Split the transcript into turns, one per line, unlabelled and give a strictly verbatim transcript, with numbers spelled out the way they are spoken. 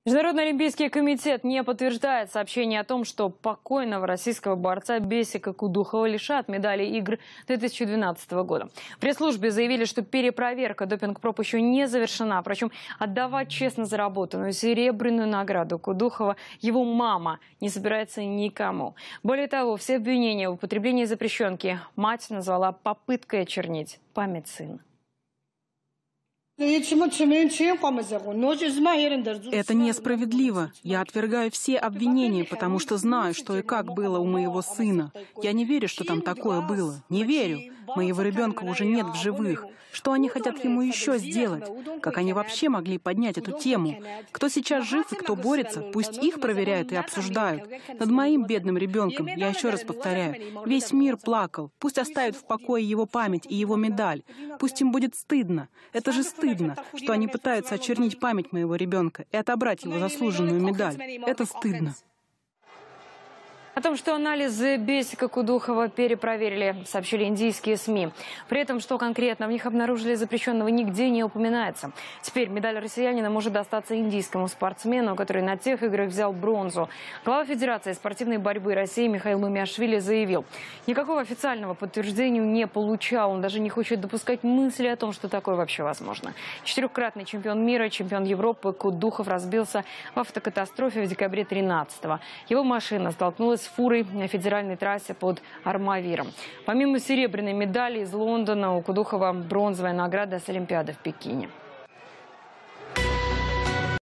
Международный олимпийский комитет не подтверждает сообщение о том, что покойного российского борца Бесика Кудухова лишат медали игр две тысячи двенадцатого года. В пресс-службе заявили, что перепроверка допинг-проб еще не завершена. Причем отдавать честно заработанную серебряную награду Кудухова его мама не собирается никому. Более того, все обвинения в употреблении запрещенки мать назвала попыткой очернить память сына.
Это
несправедливо. Я отвергаю все обвинения, потому что знаю, что и как было у моего сына. Я не верю, что там такое было. Не верю. Моего ребенка уже нет в живых. Что они хотят ему еще сделать? Как они вообще могли поднять эту тему? Кто сейчас жив и кто борется, пусть их проверяют и обсуждают. Над моим бедным ребенком, я еще раз повторяю, весь мир плакал. Пусть оставят в покое его память и его медаль. Пусть им будет стыдно. Это же стыдно, что они пытаются очернить память моего ребенка и отобрать его заслуженную медаль. Это стыдно.
О том, что анализы Бесика Кудухова перепроверили, сообщили индийские СМИ. При этом, что конкретно в них обнаружили запрещенного, нигде не упоминается. Теперь медаль россиянина может достаться индийскому спортсмену, который на тех играх взял бронзу. Глава Федерации спортивной борьбы России Михаил Мумиашвили заявил, никакого официального подтверждения не получал. Он даже не хочет допускать мысли о том, что такое вообще возможно. Четырехкратный чемпион мира, чемпион Европы Кудухов разбился в автокатастрофе в декабре две тысячи тринадцатого. Его машина столкнулась с фурой на федеральной трассе под Армавиром. Помимо серебряной медали из Лондона, у Кудухова бронзовая награда с Олимпиады в Пекине.